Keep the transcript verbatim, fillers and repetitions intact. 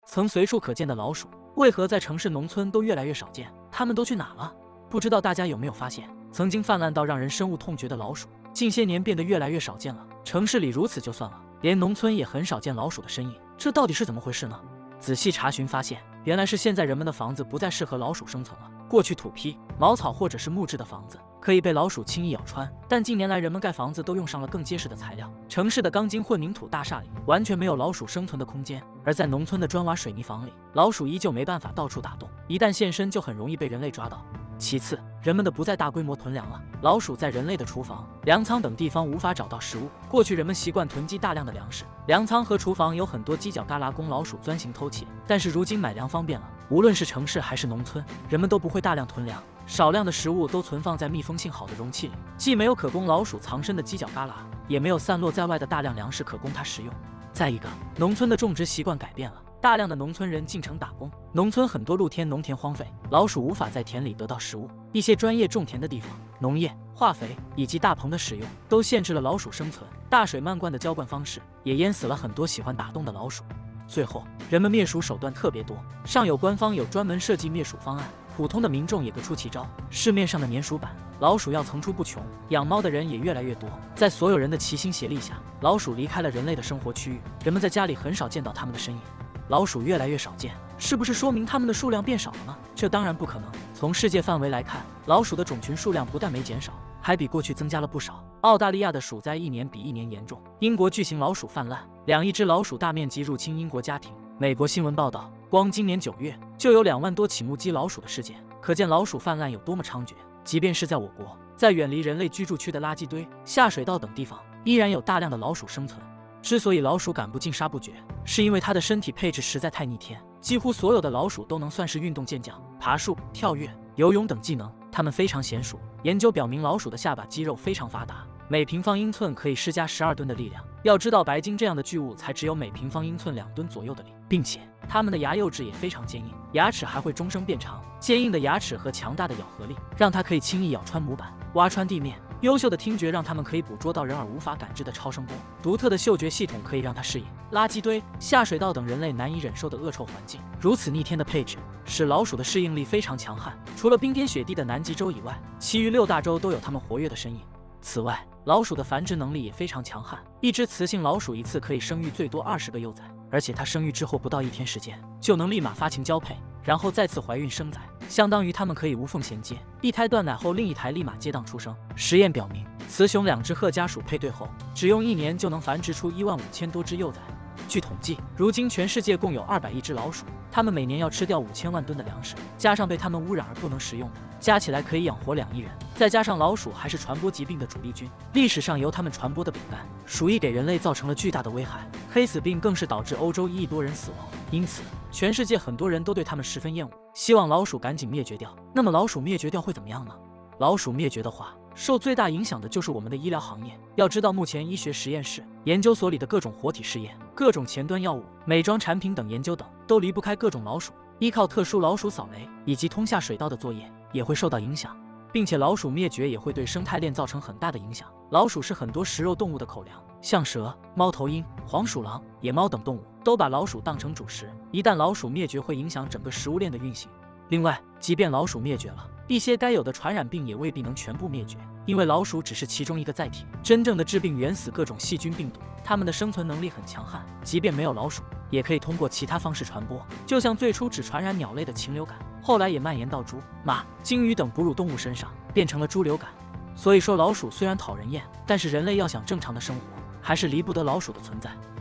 曾随处可见的老鼠，为何在城市农村都越来越少见？它们都去哪了？不知道大家有没有发现，曾经泛滥到让人深恶痛绝的老鼠，近些年变得越来越少见了。城市里如此就算了，连农村也很少见老鼠的身影，这到底是怎么回事呢？仔细查询发现，原来是现在人们的房子不再适合老鼠生存了。过去土坯、茅草或者是木质的房子可以被老鼠轻易咬穿，但近年来人们盖房子都用上了更结实的材料，城市的钢筋混凝土大厦里完全没有老鼠生存的空间，而在农村的砖瓦水泥房里，老鼠依旧没办法到处打洞，一旦现身就很容易被人类抓到。其次，人们的不再大规模囤粮了，老鼠在人类的厨房、粮仓等地方无法找到食物。过去人们习惯囤积大量的粮食，粮仓和厨房有很多犄角旮旯供老鼠钻行偷窃。但是如今买粮方便了，无论是城市还是农村，人们都不会大量囤粮，少量的食物都存放在密封性好的容器里，既没有可供老鼠藏身的犄角旮旯，也没有散落在外的大量粮食可供它食用。再一个，农村的种植习惯改变了。大量的农村人进城打工，农村很多露天农田荒废，老鼠无法在田里得到食物。一些专业种田的地方，农业、化肥以及大棚的使用都限制了老鼠生存。大水漫灌的浇灌方式也淹死了很多喜欢打洞的老鼠。最后，人们灭鼠手段特别多，上有官方有专门设计灭鼠方案，普通的民众也各出奇招。市面上的粘鼠板，老鼠药层出不穷，养猫的人也越来越多。在所有人的齐心协力下，老鼠离开了人类的生活区域，人们在家里很少见到它们的身影。老鼠越来越少见，是不是说明它们的数量变少了呢？这当然不可能。从世界范围来看，老鼠的种群数量不但没减少，还比过去增加了不少。澳大利亚的鼠灾一年比一年严重，英国巨型老鼠泛滥，两亿只老鼠大面积入侵英国家庭。美国新闻报道，光今年九月就有两万多起目击老鼠的事件，可见老鼠泛滥有多么猖獗。即便是在我国，在远离人类居住区的垃圾堆、下水道等地方，依然有大量的老鼠生存。之所以老鼠赶不尽杀不绝，是因为它的身体配置实在太逆天，几乎所有的老鼠都能算是运动健将，爬树、跳跃、游泳等技能，它们非常娴熟。研究表明，老鼠的下巴肌肉非常发达，每平方英寸可以施加十二吨的力量。要知道，白金这样的巨物才只有每平方英寸两吨左右的力，并且它们的牙釉质也非常坚硬，牙齿还会终生变长。坚硬的牙齿和强大的咬合力，让它可以轻易咬穿木板，挖穿地面。优秀的听觉让它们可以捕捉到人耳无法感知的超声波，独特的嗅觉系统可以让它适应垃圾堆、下水道等人类难以忍受的恶臭环境。如此逆天的配置，使老鼠的适应力非常强悍。除了冰天雪地的南极洲以外，其余六大洲都有它们活跃的身影。此外，老鼠的繁殖能力也非常强悍，一只雌性老鼠一次可以生育最多二十个幼崽，而且它生育之后不到一天时间，就能立马发情交配，然后再次怀孕生崽，相当于它们可以无缝衔接，一胎断奶后另一胎立马接档出生。实验表明，雌雄两只褐家鼠配对后，只用一年就能繁殖出一万五千多只幼崽。据统计，如今全世界共有二百亿只老鼠，它们每年要吃掉五千万吨的粮食，加上被它们污染而不能食用的，加起来可以养活两亿人。再加上老鼠还是传播疾病的主力军，历史上由它们传播的丙肝、鼠疫给人类造成了巨大的危害，黑死病更是导致欧洲一亿多人死亡。因此，全世界很多人都对它们十分厌恶，希望老鼠赶紧灭绝掉。那么老鼠灭绝掉会怎么样呢？老鼠灭绝的话，受最大影响的就是我们的医疗行业。要知道，目前医学实验室、研究所里的各种活体试验、各种前端药物、美妆产品等研究等，都离不开各种老鼠。依靠特殊老鼠扫雷以及通下水道的作业也会受到影响，并且老鼠灭绝也会对生态链造成很大的影响。老鼠是很多食肉动物的口粮，像蛇、猫头鹰、黄鼠狼、野猫等动物都把老鼠当成主食。一旦老鼠灭绝，会影响整个食物链的运行。另外，即便老鼠灭绝了，一些该有的传染病也未必能全部灭绝，因为老鼠只是其中一个载体，真正的致病源死各种细菌病毒，它们的生存能力很强悍，即便没有老鼠，也可以通过其他方式传播。就像最初只传染鸟类的禽流感，后来也蔓延到猪、马、鲸鱼等哺乳动物身上，变成了猪流感。所以说，老鼠虽然讨人厌，但是人类要想正常的生活，还是离不得老鼠的存在。